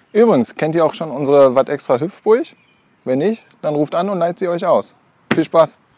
Übrigens, kennt ihr auch schon unsere Watt Extra Hüpfburg? Wenn nicht, dann ruft an und leiht sie euch aus. Viel Spaß!